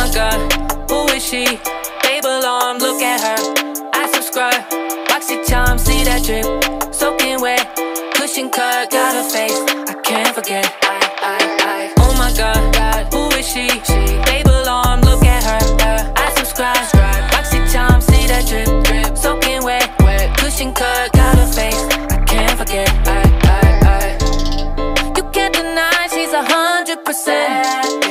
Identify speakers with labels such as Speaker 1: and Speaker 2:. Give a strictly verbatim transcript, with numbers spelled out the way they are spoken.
Speaker 1: my god, who is she? Babe alarm, look at her. I subscribe, boxy charm, see that drip, soaking wet, cushion cut, got her face, I can't forget. I, I, I. Oh my god, who is she? Babe alarm, look at her. I subscribe, boxy charm, see that drip, drip, soaking wet, cushion cut, got her face, I can't forget. I, I, I. You can't deny she's a hundred percent.